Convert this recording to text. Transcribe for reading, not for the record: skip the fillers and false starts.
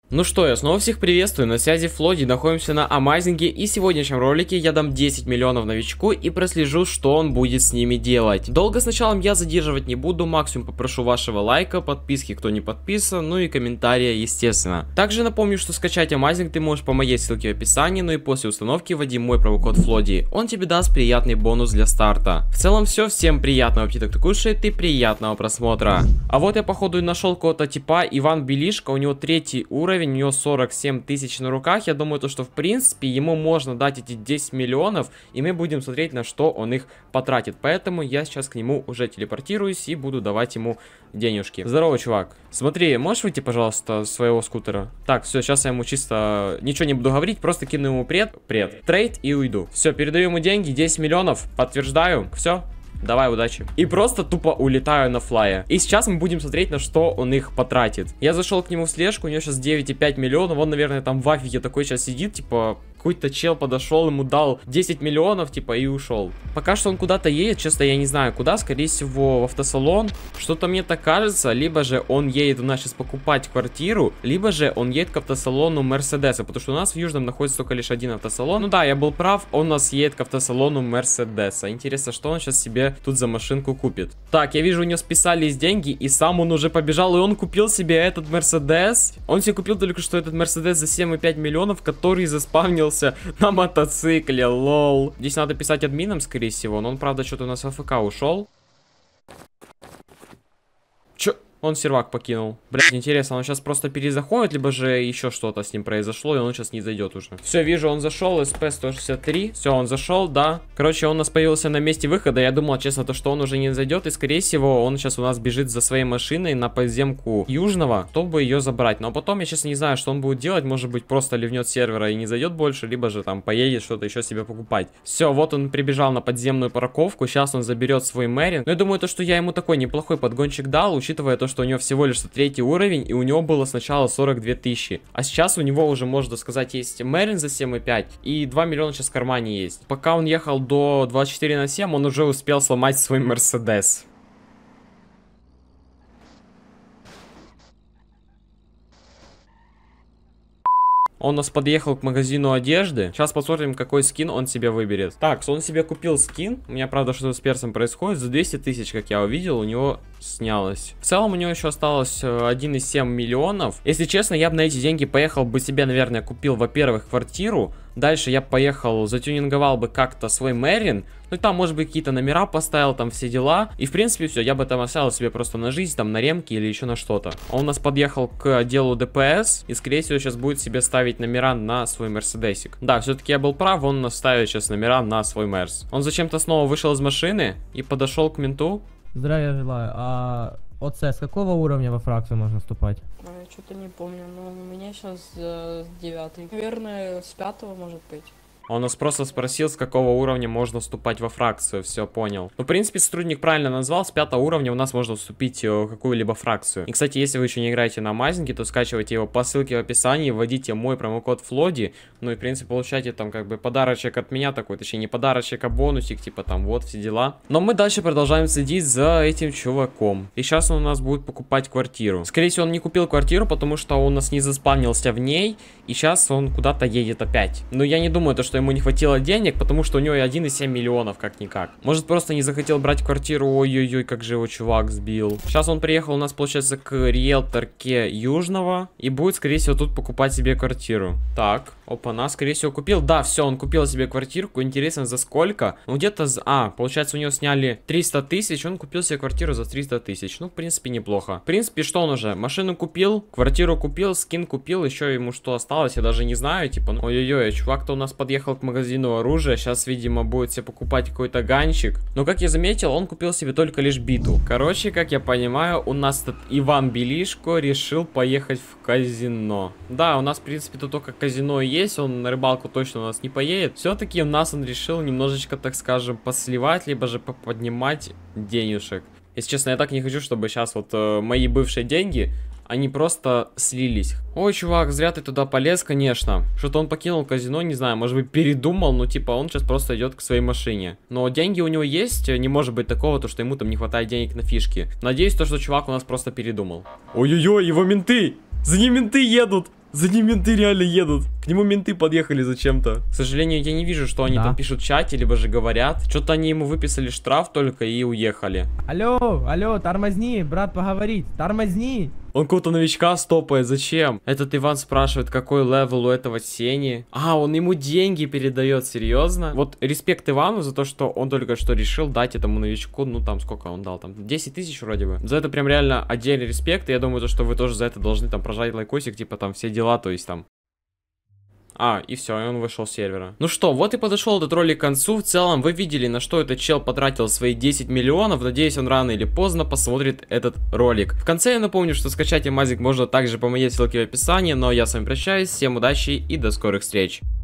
Ну что, я снова всех приветствую, на связи Флоди, находимся на Амазинге, и в сегодняшнем ролике я дам 10 миллионов новичку и прослежу, что он будет с ними делать. Долго с началом я задерживать не буду, максимум попрошу вашего лайка, подписки, кто не подписан, ну и комментария, естественно. Также напомню, что скачать Амазинг ты можешь по моей ссылке в описании, ну и после установки вводи мой промокод Флоди, он тебе даст приятный бонус для старта. В целом все, всем приятного аппетита, кто кушает, и приятного просмотра. А вот я походу и нашел какого-то типа Иван Белишко, у него 3 уровень. У него 47 тысяч на руках. Я думаю, что в принципе ему можно дать эти 10 миллионов, и мы будем смотреть, на что он их потратит. Поэтому я сейчас к нему уже телепортируюсь и буду давать ему денежки. Здорово, чувак. Смотри, можешь выйти, пожалуйста, с своего скутера? Так, все, сейчас я ему чисто ничего не буду говорить, просто кину ему трейд и уйду. Все, передаю ему деньги, 10 миллионов, подтверждаю, все. Давай, удачи. И просто тупо улетаю на флае. И сейчас мы будем смотреть, на что он их потратит. Я зашел к нему в слежку, у него сейчас 9,5 миллионов. Он, наверное, там в афиге такой сейчас сидит, типа... Какой-то чел подошел, ему дал 10 миллионов, типа, и ушел. Пока что он куда-то едет, честно, я не знаю куда. Скорее всего, в автосалон. Что-то мне так кажется. Либо же он едет у нас сейчас покупать квартиру, либо же он едет к автосалону Мерседеса. Потому что у нас в Южном находится только лишь один автосалон. Ну да, я был прав, он у нас едет к автосалону Мерседеса. Интересно, что он сейчас себе тут за машинку купит. Так, я вижу, у него списались деньги, и сам он уже побежал, и он купил себе этот Мерседес. Он себе купил только что этот Мерседес за 7,5 миллионов, который заспавнился на мотоцикле, лол. Здесь надо писать админом, скорее всего, но он, правда, что-то у нас в АФК ушел. Он сервак покинул. Блять, интересно, он сейчас просто перезаходит, либо же еще что-то с ним произошло, и он сейчас не зайдет уже. Все, вижу, он зашел, СП-163. Все, он зашел, да. Короче, он у нас появился на месте выхода. Я думал, честно, то, что он уже не зайдет, и, скорее всего, он сейчас у нас бежит за своей машиной на подземку Южного, чтобы ее забрать. Но потом, я, честно, не знаю, что он будет делать. Может быть, просто ливнет сервера и не зайдет больше, либо же там поедет что-то еще себе покупать. Все, вот он прибежал на подземную парковку. Сейчас он заберет свой Мэрин. Но я думаю, то, что я ему такой неплохой подгончик дал, учитывая то, что у него всего лишь 3 уровень, и у него было сначала 42 тысячи. А сейчас у него уже, можно сказать, есть Мэрин за 7,5, и 2 миллиона сейчас в кармане есть. Пока он ехал до 24/7, он уже успел сломать свой Мерседес. Он у нас подъехал к магазину одежды. Сейчас посмотрим, какой скин он себе выберет. Так, он себе купил скин. У меня, правда, что-то с персом происходит. За 200 тысяч, как я увидел, у него снялось. В целом, у него еще осталось 1,7 миллионов. Если честно, я бы на эти деньги поехал бы себе, наверное, купил, во-первых, квартиру. Дальше я поехал, затюнинговал бы как-то свой Мэрин. Ну и там, может быть, какие-то номера поставил, там все дела. И, в принципе, все. Я бы там оставил себе просто на жизнь, там, на ремки или еще на что-то. Он у нас подъехал к отделу ДПС. И, скорее всего, сейчас будет себе ставить номера на свой Мерседесик. Да, все-таки я был прав. Он у нас ставит сейчас номера на свой Мерс. Он зачем-то снова вышел из машины и подошел к менту. Здравия желаю. А ОЦ с какого уровня во фракцию можно вступать? Я что-то не помню, но у меня сейчас 9. Наверное, с 5 может быть. Он нас просто спросил, с какого уровня можно вступать во фракцию, все, понял. Ну, в принципе, сотрудник правильно назвал, с 5 уровня у нас можно вступить в какую-либо фракцию. И, кстати, если вы еще не играете на Амазинге, то скачивайте его по ссылке в описании, вводите мой промокод Флоди, ну и, в принципе, получайте там как бы подарочек от меня такой, точнее, не подарочек, а бонусик, типа там, вот, все дела. Но мы дальше продолжаем следить за этим чуваком. И сейчас он у нас будет покупать квартиру. Скорее всего, он не купил квартиру, потому что он у нас не заспавнился в ней, и сейчас он куда-то едет опять. Но я не думаю, то, что ему не хватило денег, потому что у него 1,7 миллионов, как-никак. Может, просто не захотел брать квартиру, ой-ой-ой, как же его чувак сбил. Сейчас он приехал у нас, получается, к риэлторке Южного, и будет, скорее всего, тут покупать себе квартиру. Так, опа-на, скорее всего, купил. Да, все, он купил себе квартирку, интересно, за сколько? Ну, где-то за... получается, у него сняли 300 тысяч, он купил себе квартиру за 300 тысяч. Ну, в принципе, неплохо. В принципе, что он уже? Машину купил, квартиру купил, скин купил, еще ему что осталось, я даже не знаю, типа, ну, ой-ой-ой, чувак-то у нас подъехал к магазину оружия, сейчас, видимо, будет себе покупать какой-то ганчик. Но, как я заметил, он купил себе только лишь биту. Короче, как я понимаю, у нас тут Иван Белишко решил поехать в казино. Да, у нас, в принципе, тут только казино есть, он на рыбалку точно у нас не поедет. Все-таки у нас он решил немножечко, так скажем, посливать, либо же поднимать денежек. Если честно, я так не хочу, чтобы сейчас вот мои бывшие деньги они просто слились. Ой, чувак, зря ты туда полез, конечно. Что-то он покинул казино, не знаю, может быть передумал, но типа он сейчас просто идет к своей машине. Но деньги у него есть, не может быть такого, то что ему там не хватает денег на фишки. Надеюсь, то, что чувак у нас просто передумал. Ой-ой-ой, его менты! За ним менты едут! За ним менты реально едут. К нему менты подъехали зачем-то. К сожалению, я не вижу, что они Да. там пишут в чате, либо же говорят. Что-то они ему выписали штраф только и уехали. Алло, тормозни, брат, поговорить, тормозни. Он какого-то новичка стопает, зачем? Этот Иван спрашивает, какой левел у этого Сени. А, он ему деньги передает, серьезно? Вот респект Ивану за то, что он только что решил дать этому новичку, ну там сколько он дал, там 10 тысяч вроде бы. За это прям реально отдельный респект, и я думаю, то, что вы тоже за это должны там прожать лайкосик, типа там все дела, то есть там... А, и все, и он вышел с сервера. Ну что, вот и подошел этот ролик к концу. В целом, вы видели, на что этот чел потратил свои 10 миллионов. Надеюсь, он рано или поздно посмотрит этот ролик. В конце я напомню, что скачать Амазик можно также по моей ссылке в описании. Но я с вами прощаюсь, всем удачи и до скорых встреч.